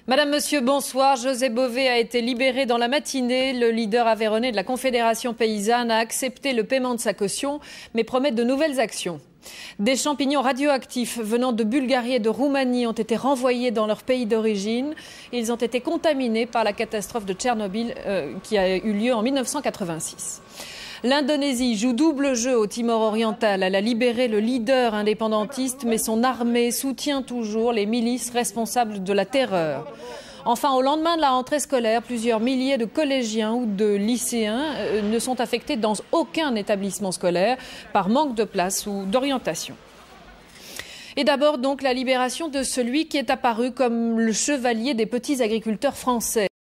Madame, Monsieur, bonsoir. José Bové a été libéré dans la matinée. Le leader aveyronnais de la Confédération paysanne a accepté le paiement de sa caution, mais promet de nouvelles actions. Des champignons radioactifs venant de Bulgarie et de Roumanie ont été renvoyés dans leur pays d'origine. Ils ont été contaminés par la catastrophe de Tchernobyl qui a eu lieu en 1986. L'Indonésie joue double jeu au Timor oriental. Elle a libéré le leader indépendantiste, mais son armée soutient toujours les milices responsables de la terreur. Enfin, au lendemain de la rentrée scolaire, plusieurs milliers de collégiens ou de lycéens ne sont affectés dans aucun établissement scolaire par manque de place ou d'orientation. Et d'abord donc la libération de celui qui est apparu comme le chevalier des petits agriculteurs français.